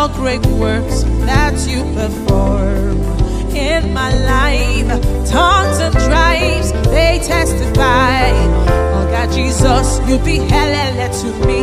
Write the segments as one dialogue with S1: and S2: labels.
S1: the great works that you perform in my life. Tongues and tribes, they testify. Oh God, Jesus, you be hallelujah to me.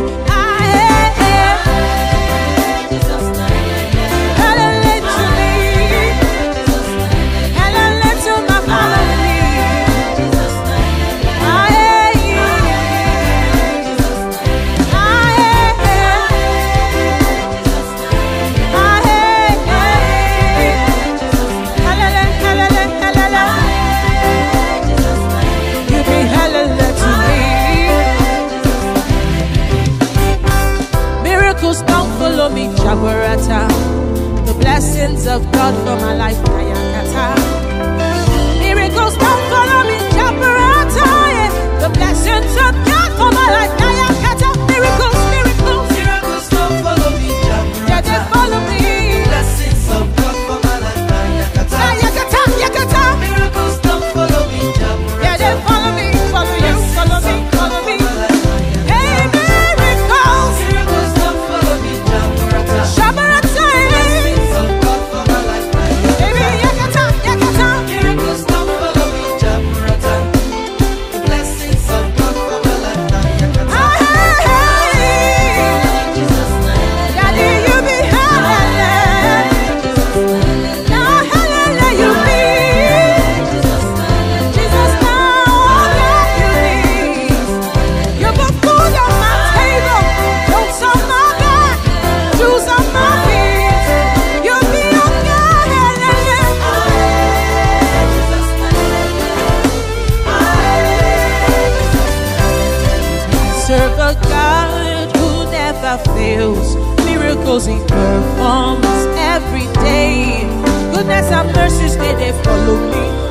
S1: Don't follow me, Jabarata. The blessings of God for my life, Kayakata. Miracles don't follow me, Jabarata. Yeah. The blessings of God for my life, Kayakata. Miracles, miracles,
S2: miracles don't follow me, Jabarata.
S1: Yeah, they follow me.
S2: Blessings of God for my life, Kayakata.
S1: Kayakata, Yakata.
S2: Miracles don't follow me, Jabarata.
S1: Yeah, they follow me, follow you, follow me, follow me. Serve a God who never fails. Miracles he performs every day. Goodness and mercies, may they follow me.